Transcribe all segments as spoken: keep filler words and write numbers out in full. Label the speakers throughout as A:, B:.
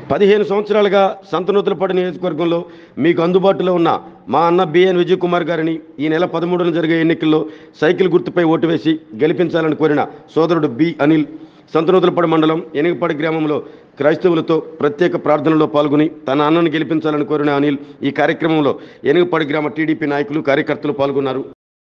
A: పదిహేను సంవత్సరాలుగా సంతనూతలపాడు నియోజకవర్గంలో మీకు అందుబాటులో ఉన్న మా అన్న బిఎన్ విజయ్ కుమార్ గారిని ఈ నెల పదమూడున జరిగే ఎన్నికల్లో సైకిల్ గుర్తుపై ఓటు వేసి గెలిపించాలని కోరిన సోదరుడు బి అనిల్ సంతనూతలపాడు మండలం ఎనిగపాడు గ్రామంలో క్రైస్తవులతో ప్రత్యేక ప్రార్థనలో పాల్గొని తన అన్నను గెలిపించాలని కోరిన అనిల్ ఈ కార్యక్రమంలో ఎనిగపాడు గ్రామ టీడీపీ నాయకులు కార్యకర్తలు పాల్గొన్నారు.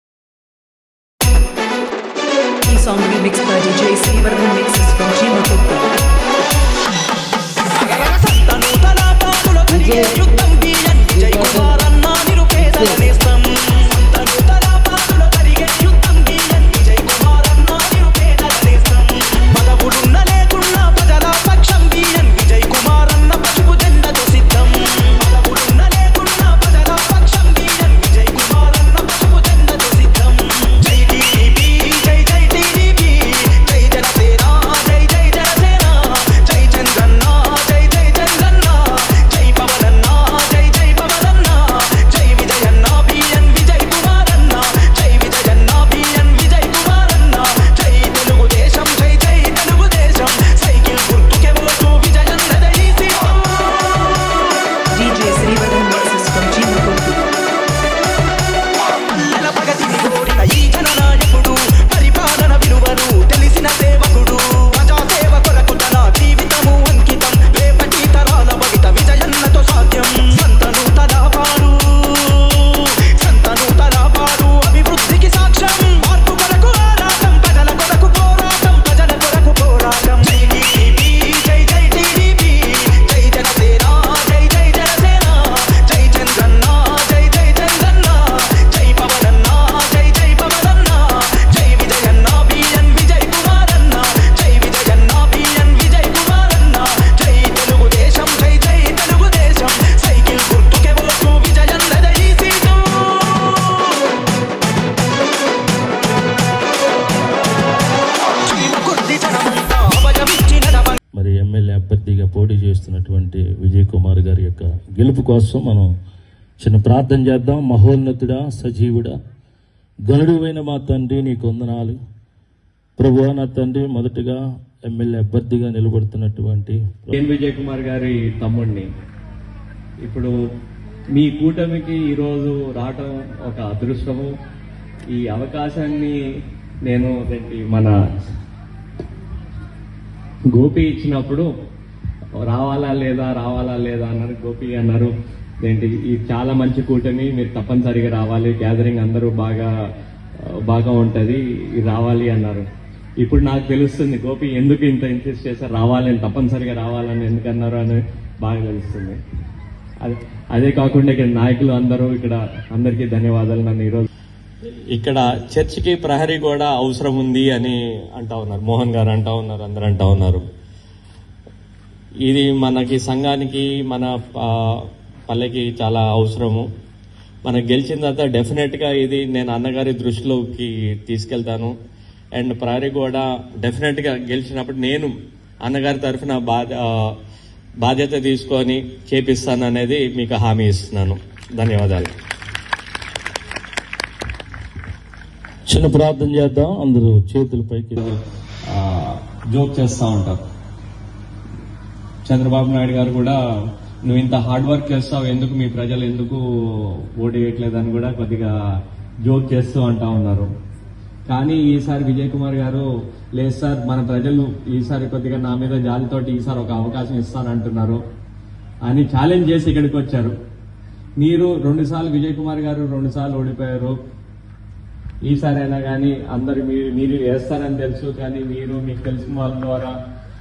B: అభ్యర్థిగా పోటీ చేస్తున్నటువంటి విజయ్ కుమార్ గారి యొక్క గెలుపు కోసం మనం చిన్న ప్రార్థన చేద్దాం. మహోన్నతుడా, సజీవుడా, గనుడువైన మా తండ్రి నీకు వందనాలు ప్రభువా. నా తండ్రి, మొదటగా ఎమ్మెల్యే అభ్యర్థిగా నిలబడుతున్నటువంటి
C: విజయ్ కుమార్ గారి తమ్ముడిని ఇప్పుడు మీ కూటమికి ఈరోజు రావటం ఒక అదృష్టము. ఈ అవకాశాన్ని నేను మన గోపి ఇచ్చినప్పుడు రావాలా లేదా రావాలా లేదా అన్నారు. గోపి అన్నారు ఏంటి, ఇది చాలా మంచి కూటమి, మీరు తప్పనిసరిగా రావాలి, గ్యాదరింగ్ అందరూ బాగా బాగా ఉంటుంది, రావాలి అన్నారు. ఇప్పుడు నాకు తెలుస్తుంది గోపి ఎందుకు ఇంత ఇన్సిస్ట్ చేశారు, రావాలని, తప్పనిసరిగా రావాలని ఎందుకన్నారు అని బాగా తెలుస్తుంది. అదే అదే కాకుండా ఇక్కడ నాయకులు అందరూ, ఇక్కడ అందరికీ ధన్యవాదాలు. నన్ను ఈరోజు
B: ఇక్కడ చర్చికి ప్రహరీ కూడా అవసరం ఉంది అని అంటా ఉన్నారు, మోహన్ గారు అంటా ఉన్నారు, అందరు అంటా ఉన్నారు. ఇది మనకి సంఘానికి, మన పల్లెకి చాలా అవసరము. మనకు గెలిచిన తర్వాత డెఫినెట్గా ఇది నేను అన్నగారి దృష్టిలోకి తీసుకెళ్తాను. అండ్ ప్రహరీ కూడా డెఫినెట్గా గెలిచినప్పుడు నేను అన్నగారి తరఫున బాధ్యత తీసుకొని చేపిస్తాను అనేది మీకు హామీ ఇస్తున్నాను. ధన్యవాదాలు. చిన్న ప్రార్థన చేద్దాం. అందరూ చేతుల పైకి
C: జోక్ చేస్తూ ఉంటారు. చంద్రబాబు నాయుడు గారు కూడా నువ్వు ఇంత హార్డ్ వర్క్ చేస్తావు, ఎందుకు మీ ప్రజలు ఎందుకు ఓటు వేయట్లేదని కూడా కొద్దిగా జోక్ చేస్తూ అంటా ఉన్నారు. కానీ ఈసారి విజయ్ కుమార్ గారు లేదు సార్, మన ప్రజలు ఈసారి కొద్దిగా నా మీద జాలితోటి ఈసారి ఒక అవకాశం ఇస్తారంటున్నారు అని ఛాలెంజ్ చేసి ఇక్కడికి వచ్చారు. మీరు రెండు సార్లు విజయ్ కుమార్ గారు రెండు సార్లు ఓడిపోయారు. ఈసారి అయినా కానీ అందరు మీరు మీరు వేస్తారని తెలుసు, కానీ మీరు మీకు తెలిసిన వాళ్ళ ద్వారా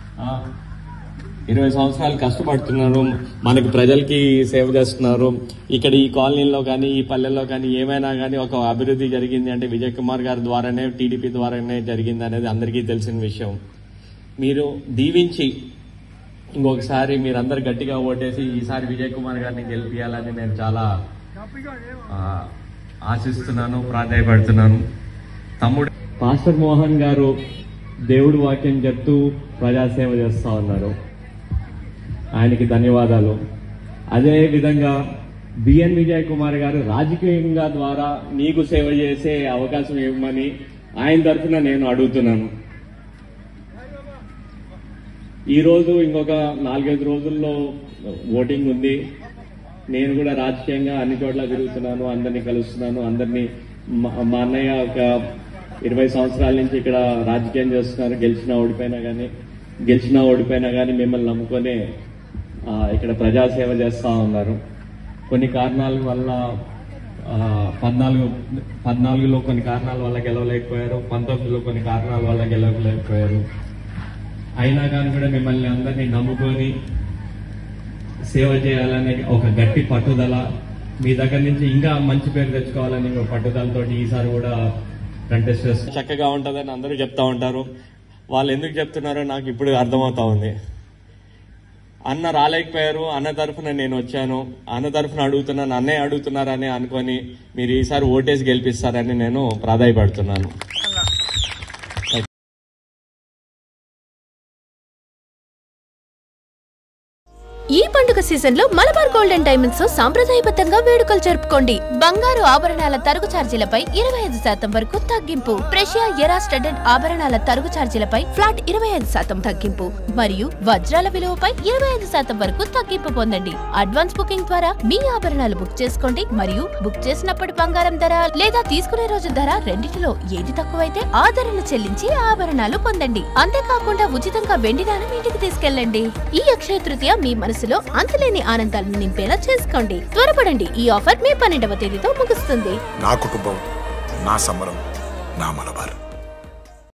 C: ఇరవై సంవత్సరాలు కష్టపడుతున్నారు, మనకి ప్రజలకి సేవ చేస్తున్నారు. ఇక్కడ ఈ కాలనీలో కానీ ఈ పల్లెల్లో కానీ ఏమైనా కానీ ఒక అభివృద్ధి జరిగింది అంటే విజయ్ కుమార్ గారి ద్వారానే, టీడీపీ ద్వారానే జరిగింది అనేది అందరికీ తెలిసిన విషయం. మీరు దీవించి ఇంకొకసారి మీరందరు గట్టిగా ఓటేసి ఈసారి విజయ్ కుమార్ గారిని గెలిపించాలని నేను చాలా ఆశిస్తున్నాను, ప్రాధాయపడుతున్నాను. తమ్ముడు పాస్టర్ మోహన్ గారు దేవుడు వాక్యం చెప్తూ ప్రజాసేవ చేస్తా ఉన్నారు, ఆయనకి ధన్యవాదాలు. అదే విధంగా బిఎన్ విజయ్ కుమార్ గారు రాజకీయంగా ద్వారా నీకు సేవ చేసే అవకాశం ఇవ్వమని ఆయన తరఫున నేను అడుగుతున్నాను.
B: ఈ రోజు ఇంకొక నాలుగైదు రోజుల్లో ఓటింగ్ ఉంది. నేను కూడా రాజకీయంగా అన్ని చోట్ల తిరుగుతున్నాను, అందరినీ కలుస్తున్నాను. అందరినీ మా అన్నయ్య ఒక ఇరవై సంవత్సరాల నుంచి ఇక్కడ రాజకీయం చేస్తున్నారు. గెలిచినా ఓడిపోయినా కానీ గెలిచినా ఓడిపోయినా కానీ మిమ్మల్ని నమ్ముకొని ఇక్కడ ప్రజాసేవ చేస్తా ఉన్నారు. కొన్ని కారణాల వల్ల పద్నాలుగు పద్నాలుగులో కొన్ని కారణాల వల్ల గెలవలేకపోయారు, పంతొమ్మిదిలో కొన్ని కారణాల వల్ల గెలవలేకపోయారు. అయినా కానీ కూడా మిమ్మల్ని అందరినీ నమ్ముకొని సేవ చేయాలనే ఒక గట్టి పట్టుదల, మీ దగ్గర నుంచి ఇంకా మంచి పేరు తెచ్చుకోవాలని ఒక పట్టుదలతో ఈసారి కూడా కంటెస్ట్ చేస్తారు. చక్కగా ఉంటుందని అందరూ చెప్తా ఉంటారు. వాళ్ళు ఎందుకు చెప్తున్నారో నాకు ఇప్పుడు అర్థమవుతా ఉంది. అన్న రాలేకపోయారు, అన్న తరఫున నేను వచ్చాను, అన్న తరఫున అడుగుతున్నాను, అన్నయ్య అడుగుతున్నారని అనుకొని మీరు ఈసారి ఓటేసి గెలిపిస్తారని నేను ప్రాధాయపడుతున్నాను.
D: ఈ పండుగ సీజన్ లో మలబార్ గోల్డ్ అండ్ డైమండ్స్ సాంప్రదాయబద్ధంగా వేడుకలు జరుపుకోండి. బంగారు ఆభరణాల తరుగు ఛార్జీలపై ఇరవై ఐదు శాతం వరకు తగ్గింపు. ప్రెషియా ఎరా స్టడ్డెడ్ ఆభరణాల తరుగు ఛార్జీలపై ఫ్లాట్ ఇరవై ఐదు శాతం తగ్గింపు మరియు వజ్రాల విలువపై ఇరవై ఐదు శాతం వరకు తగ్గింపు పొందండి. అడ్వాన్స్ బుకింగ్ ద్వారా మీ ఆభరణాలు బుక్ చేసుకోండి మరియు బుక్ చేసినప్పటి బంగారం ధర లేదా తీసుకునే రోజు ధర రెండింటిలో ఏది తక్కువైతే ఆ ధరను చెల్లించి ఆభరణాలు పొందండి. అంతేకాకుండా ఉచితంగా వెండి నాణెం ఇంటికి తీసుకెళ్లండి. ఈ అక్షయ తృతీయ మీ మనసు అంతులేని ఆనందాలను నింపేలా చేసుకోండి. త్వరపడండి, ఈ ఆఫర్ మే పన్నెండవ తేదీతో ముగుస్తుంది.
E: నా కుటుంబం, నా సమరం, నా మలబార్.